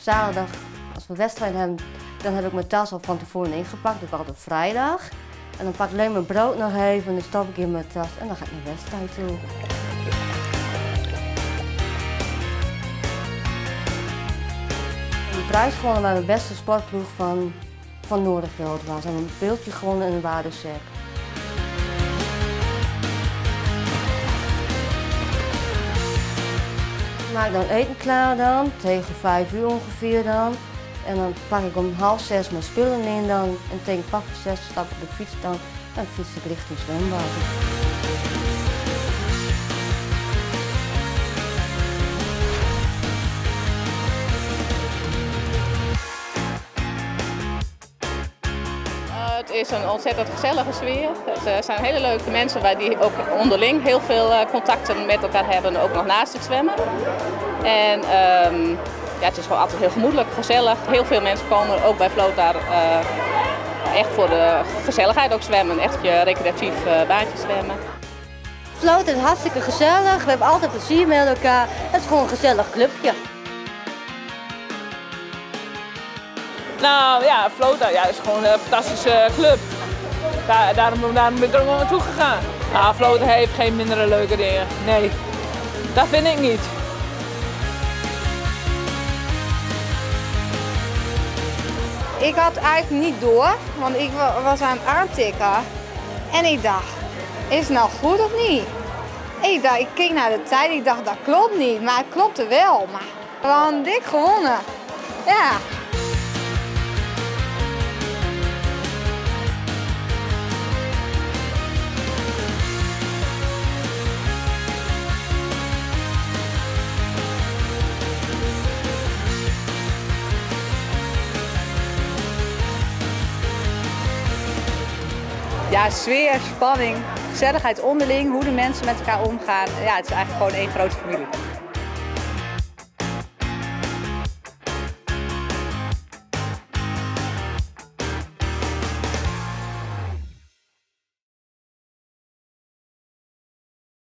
zaterdag, als we wedstrijd hebben, dan heb ik mijn tas al van tevoren ingepakt. Dat doe ik altijd op vrijdag. En dan pak ik alleen mijn brood nog even en dan stop ik in mijn tas en dan ga ik naar de wedstrijd toe. Een prijs gewonnen bij mijn beste sportploeg van Noorderveld. Waar ze hebben een beeldje gewonnen en een waardesek. Ik maak dan eten klaar dan, tegen 5 uur ongeveer dan. En dan pak ik om 5:30 mijn spullen in dan. En tegen 5:15 stap ik op de fiets dan en fiets ik richting zwembad. Het is een ontzettend gezellige sfeer. Het zijn hele leuke mensen die ook onderling heel veel contacten met elkaar hebben, ook nog naast het zwemmen. En ja, het is gewoon altijd heel gemoedelijk, gezellig. Heel veel mensen komen ook bij Vloot daar echt voor de gezelligheid ook zwemmen. Echt je recreatief baantje zwemmen. Vloot is hartstikke gezellig, we hebben altijd plezier met elkaar. Het is gewoon een gezellig clubje. Nou ja, Vloot is gewoon een fantastische club. Daarom ben ik er ook naartoe gegaan. Nou, Vloot heeft geen mindere leuke dingen. Nee, dat vind ik niet. Ik had het eigenlijk niet door, want ik was aan het aantikken. En ik dacht, is het nou goed of niet? Ik keek naar de tijd, ik dacht, dat klopt niet. Maar het klopte wel. Maar we hadden dik gewonnen. Ja. Ja, sfeer, spanning, gezelligheid onderling, hoe de mensen met elkaar omgaan. Ja, het is eigenlijk gewoon één grote familie.